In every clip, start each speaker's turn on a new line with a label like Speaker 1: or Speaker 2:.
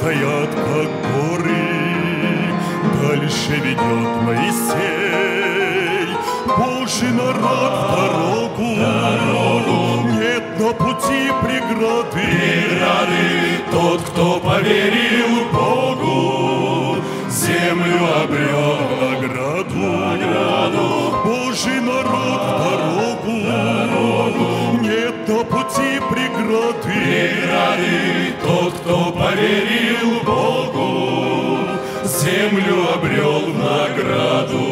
Speaker 1: стоят, как горы. Дальше ведет Моисей Божий народ в дорогу. Нет на пути преграды. Тот, кто поверил Богу, землю обрел награду. Божий народ в дорогу. Нет на пути преграды. Тот, кто поверил Богу, землю обрел в награду.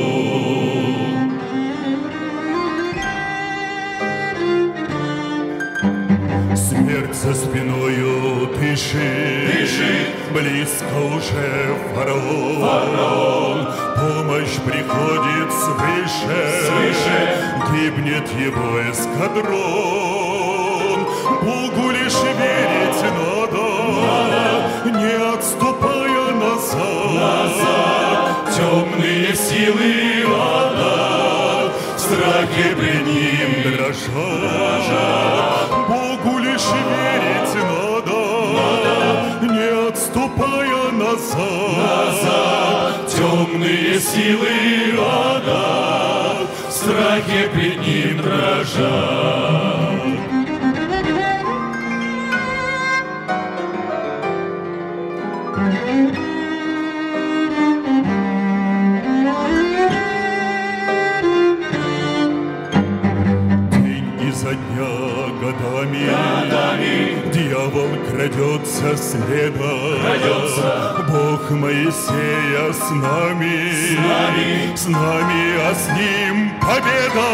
Speaker 1: Смерть за спиною дышит, близко уже фараон. Помощь приходит свыше, гибнет его эскадрон. Богу лишь верить надо, не отступая назад. Темные силы ада в страхе пред ним дрожат. Богу лишь верить надо, не отступая назад. Темные силы ада в страхе пред ним дрожат. За дня годами дьявол крадется следом. Бог Моисея с нами, а с ним победа.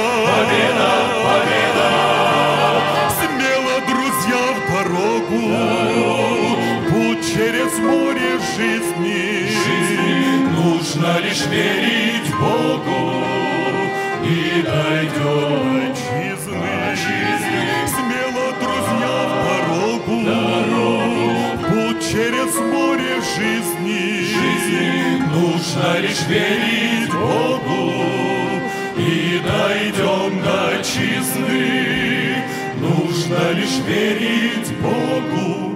Speaker 1: Смело, друзья, в дорогу, путь через море жизни. Нужно лишь верить Богу, и дойдем до отчизны. Смело, друзья, в дорогу, путь через море жизни. Нужно лишь верить Богу, и дойдем до отчизны. Нужно лишь верить Богу,